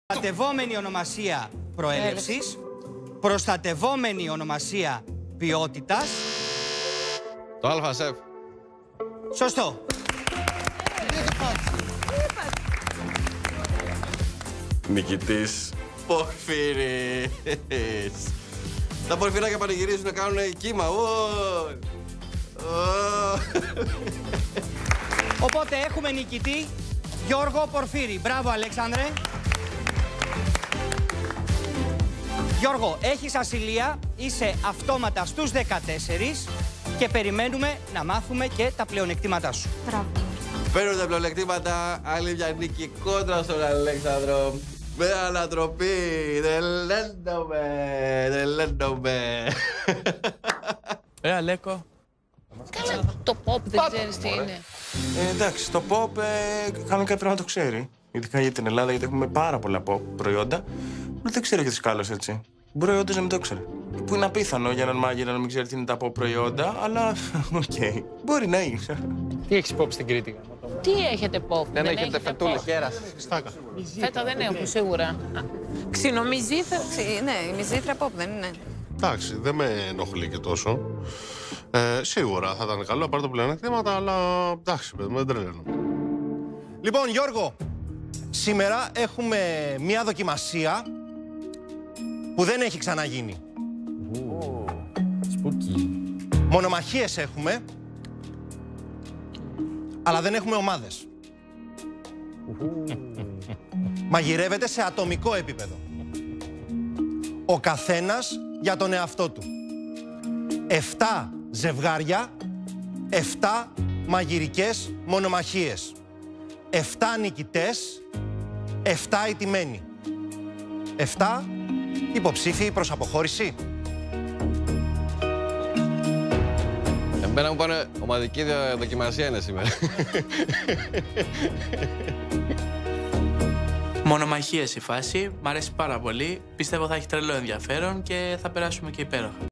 Προστατευόμενη ονομασία προέλευσης, προστατευόμενη ονομασία ποιότητας. Το ΑΣΕΦ. Σωστό. Νικητής Πορφύρης. Τα πορφυράκια πανηγυρίζουν να κάνουν κύμα. Οπότε έχουμε νικητή Γιώργο Πορφύρη. Μπράβο, Αλέξανδρε. Γιώργο, έχεις ασυλία, είσαι αυτόματα στους 14 και περιμένουμε να μάθουμε και τα πλεονεκτήματά σου. Μπράβο. Παίρνουν τα πλεονεκτήματα, άλλη μια νίκη κόντρα στον Αλέξανδρο. Με ανατροπή, δεν λέντομαι. Αλέκο. Καλά, το pop δεν ξέρεις τι είναι. Εντάξει, το pop κανονικά πρέπει να το ξέρει. Ειδικά για την Ελλάδα, γιατί έχουμε πάρα πολλά pop προϊόντα. Αλλά δεν ξέρω γιατί κάλος έτσι. Μπορεί όντως να μην το ξέρει. Που είναι απίθανο για έναν μάγειρα να μην ξέρει τι είναι τα pop προϊόντα, αλλά οκ. Μπορεί να είναι. Τι έχεις pop στην Κρήτη? Τι έχετε pop? Δεν έχετε φετούλες? Στάκα. Φέτα δεν έχουμε σίγουρα. Ξινομιζήθρα. Ναι, η μυζήθρα pop δεν είναι. Εντάξει, δεν με ενοχλεί και τόσο. Σίγουρα θα ήταν καλό, πάρω το πλεονεκτήματα, αλλά εντάξει, παιδί μου, δεν τρελαίνω. Λοιπόν, Γιώργο, σήμερα έχουμε μία δοκιμασία που δεν έχει ξαναγίνει. Μονομαχίες έχουμε, αλλά δεν έχουμε ομάδες. Μαγειρεύεται σε ατομικό επίπεδο. Ο καθένας για τον εαυτό του. 7 ζευγάρια, 7 μαγειρικές μονομαχίες. 7 νικητές, 7 ηττημένοι. 7 υποψήφιοι προς αποχώρηση. Εμένα μου πάνε ομαδική δοκιμασία είναι σήμερα. Μονομαχίες η φάση, μ' αρέσει πάρα πολύ. Πιστεύω θα έχει τρελό ενδιαφέρον και θα περάσουμε και υπέροχα.